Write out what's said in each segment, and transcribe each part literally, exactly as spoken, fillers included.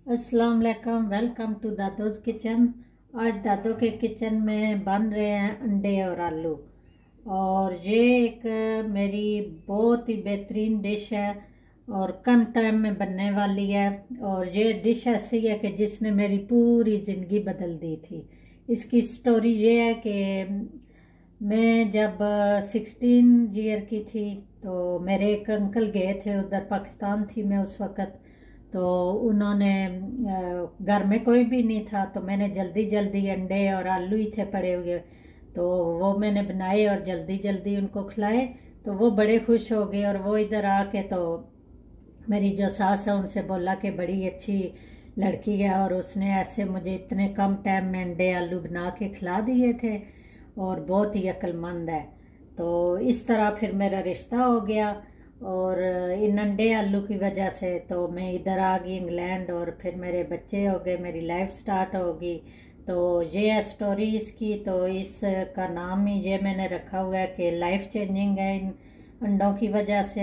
अस्सलाम वालेकुम, welcome to दादोज kitchen. आज दादो के किचन में बन रहे हैं अंडे और आलू। और ये एक मेरी बहुत ही बेहतरीन डिश है और कम टाइम में बनने वाली है। और ये डिश ऐसी है कि जिसने मेरी पूरी ज़िंदगी बदल दी थी। इसकी स्टोरी ये है कि मैं जब सिक्सटीन ईयर की थी तो मेरे एक अंकल गए थे उधर, पाकिस्तान थी मैं उस वक़्त। तो उन्होंने घर में कोई भी नहीं था तो मैंने जल्दी जल्दी अंडे और आलू ही थे पड़े हुए, तो वो मैंने बनाए और जल्दी जल्दी उनको खिलाए। तो वो बड़े खुश हो गए। और वो इधर आके तो मेरी जो सास है उनसे बोला कि बड़ी अच्छी लड़की है और उसने ऐसे मुझे इतने कम टाइम में अंडे आलू बना के खिला दिए थे और बहुत ही अक्लमंद है। तो इस तरह फिर मेरा रिश्ता हो गया। और इन अंडे आलू की वजह से तो मैं इधर आ गई इंग्लैंड और फिर मेरे बच्चे हो गए, मेरी लाइफ स्टार्ट होगी। तो ये है स्टोरी इसकी। तो इसका नाम ही ये मैंने रखा हुआ है कि लाइफ चेंजिंग है इन अंडों की वजह से।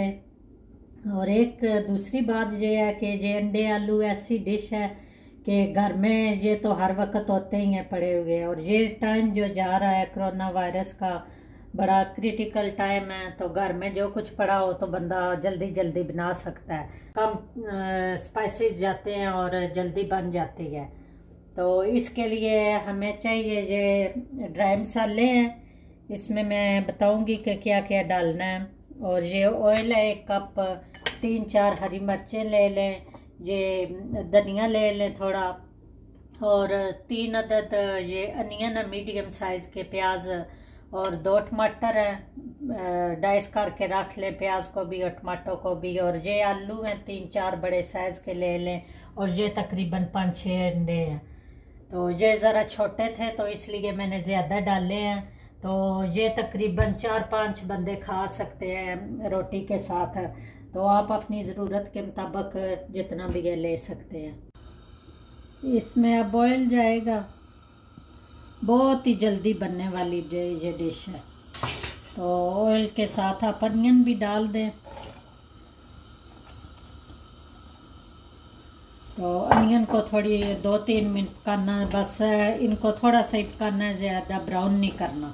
और एक दूसरी बात ये है कि ये अंडे आलू ऐसी डिश है कि घर में ये तो हर वक्त होते ही हैं पड़े हुए। और ये टाइम जो जा रहा है कोरोना वायरस का, बड़ा क्रिटिकल टाइम है, तो घर में जो कुछ पड़ा हो तो बंदा जल्दी जल्दी बना सकता है। कम स्पाइसेस जाते हैं और जल्दी बन जाती है। तो इसके लिए हमें चाहिए ये ड्राई मसाले हैं। इसमें मैं बताऊंगी कि क्या क्या डालना है। और ये ऑयल है एक कप, तीन चार हरी मिर्चें ले लें, ये धनिया ले लें थोड़ा, और तीन अदद ये अनियन है मीडियम साइज़ के, प्याज, और दो टमाटर हैं डाइस करके रख लें, प्याज को भी और टमाटो को भी। और ये आलू हैं तीन चार बड़े साइज़ के ले लें। और ये तकरीबन पाँच छः अंडे हैं। तो ये ज़रा छोटे थे तो इसलिए मैंने ज़्यादा डाले हैं। तो ये तकरीबन चार पांच बंदे खा सकते हैं रोटी के साथ। तो आप अपनी ज़रूरत के मुताबिक जितना भी ये ले सकते हैं। इसमें अब ऑयल जाएगा। बहुत ही जल्दी बनने वाली जो ये डिश है। तो ऑयल के साथ आप अनियन भी डाल दें। तो अनियन को थोड़ी दो तीन मिनट पकाना है, बस इनको थोड़ा सा ही पकाना है, ज़्यादा ब्राउन नहीं करना।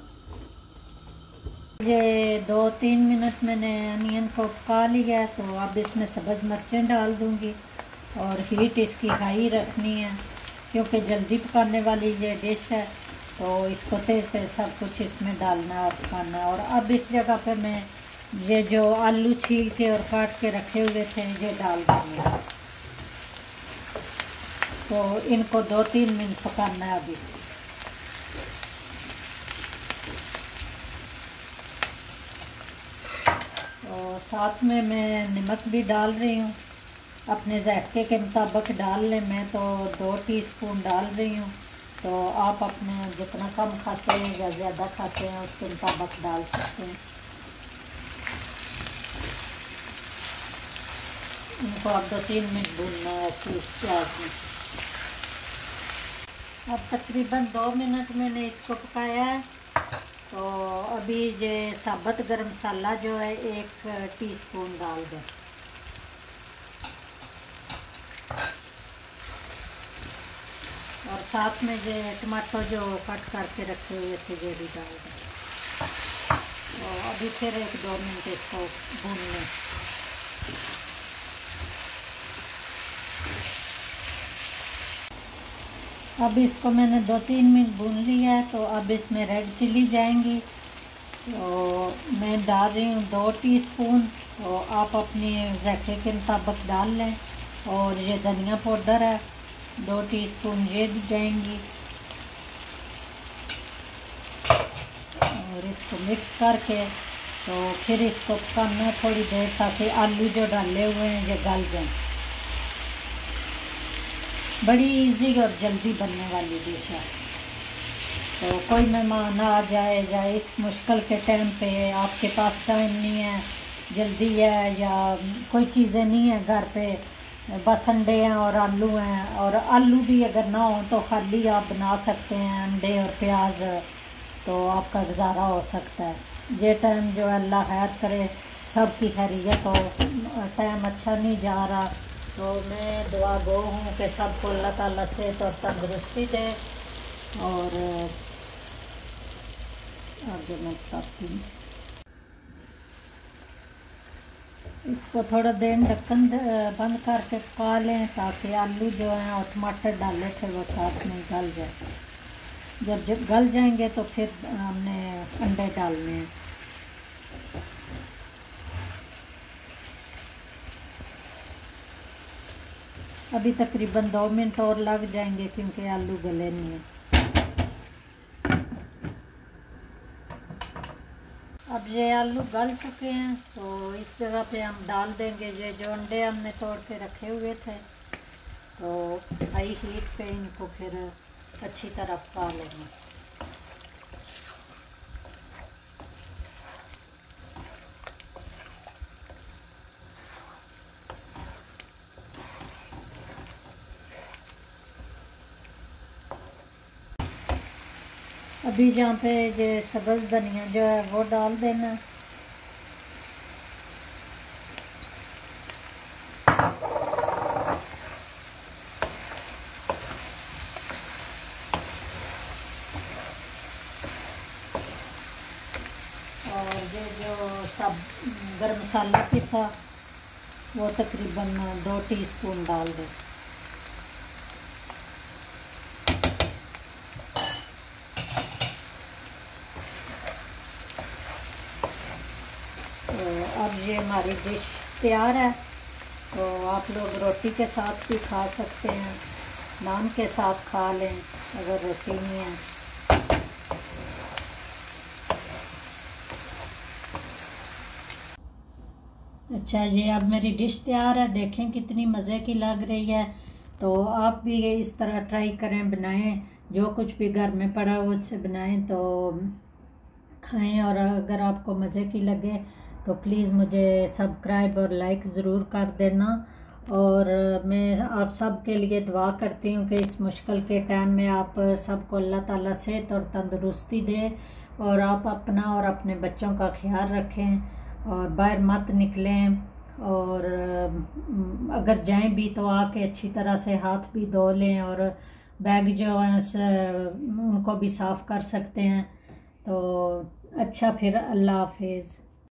ये दो तीन मिनट मैंने अनियन को पका लिया है। तो अब इसमें सब्ज़ मिर्चें डाल दूँगी और हीट इसकी हाई रखनी है क्योंकि जल्दी पकाने वाली ये डिश है। तो इसको तेज़ तेज़ सब कुछ इसमें डालना और पकाना। और अब इस जगह पे मैं ये जो आलू छील के और काट के रखे हुए थे ये डाल दूँगी। तो इनको दो तीन मिनट पकाना है अभी। तो साथ में मैं नमक भी डाल रही हूँ, अपने जायके के मुताबिक डाल लें। मैं तो दो टीस्पून डाल रही हूँ। तो आप अपने जितना कम खाते हैं या ज़्यादा खाते हैं उसके मुताबिक डाल सकते हैं। इनको अब दो तीन मिनट भूनना है ऐसे इस प्याज में। अब तकरीबन दो मिनट मैंने इसको पकाया है। तो अभी ये साबुत गरम मसाला जो है एक टीस्पून डाल दें। और साथ में ये टमाटो जो कट करके रखे हुए थे ये भी डाल दें। तो अभी फिर एक दो मिनट इसको भून लें। अब इसको मैंने दो तीन मिनट भून लिया है। तो अब इसमें रेड चिली जाएंगी। तो मैं डाल रही हूँ दो टीस्पून। तो आप अपनी जायके के मुताबिक डाल लें। और ये धनिया पाउडर है दो टीस्पून, ये भी जाएंगी। और इसको मिक्स करके तो फिर इसको पकाना थोड़ी देर ताकि आलू जो डाले हुए हैं ये गल जाएं। बड़ी इजी और जल्दी बनने वाली डिश है। तो कोई मेहमान आ जाए या इस मुश्किल के टाइम पे आपके पास टाइम नहीं है, जल्दी है, या कोई चीज़ें नहीं है घर पे, बस अंडे हैं और आलू हैं, और आलू भी अगर ना हो तो खाली आप बना सकते हैं अंडे और प्याज, तो आपका गुजारा हो सकता है। ये टाइम जो है अल्लाह खैर करे, सबकी खैरियत हो। टाइम अच्छा नहीं जा रहा तो मैं दुआ गो हूँ कि सबको अल्लाह ताला सेहत और तंदुरुस्ती दे। और आगे मैं बताती हूँ। इसको थोड़ा देर ढक्कन बंद करके पका लें ताकि आलू जो हैं और टमाटर डाले थे वो साथ में गल जाए। जब जब गल जाएंगे तो फिर हमने अंडे डालने हैं। अभी तकरीबन दो मिनट और लग जाएंगे क्योंकि आलू गले नहीं है। अब ये आलू गल चुके हैं तो इस जगह पे हम डाल देंगे ये जो अंडे हमने तोड़ के रखे हुए थे। तो हाई हीट पे इनको फिर अच्छी तरह पका लेंगे। अभी जहाँ पे ये सब्ज़ धनिया जो है वो डाल देना। और ये जो सब गरम मसाला पिसा वो तकरीबन दो टीस्पून डाल दें। तो अब ये हमारी डिश तैयार है। तो आप लोग रोटी के साथ भी खा सकते हैं, नान के साथ खा लें अगर रोटी नहीं है। अच्छा, ये अब मेरी डिश तैयार है, देखें कितनी मज़े की लग रही है। तो आप भी इस तरह ट्राई करें, बनाएं, जो कुछ भी घर में पड़ा हो उससे बनाएं तो खाएं। और अगर आपको मज़े की लगे तो प्लीज़ मुझे सब्सक्राइब और लाइक ज़रूर कर देना। और मैं आप सब के लिए दुआ करती हूँ कि इस मुश्किल के टाइम में आप सबको अल्लाह ताला सेहत और तंदुरुस्ती दे और आप अपना और अपने बच्चों का ख्याल रखें और बाहर मत निकलें। और अगर जाएं भी तो आके अच्छी तरह से हाथ भी धो लें और बैग जो है उनको भी साफ़ कर सकते हैं। तो अच्छा, फिर अल्लाह हाफिज़।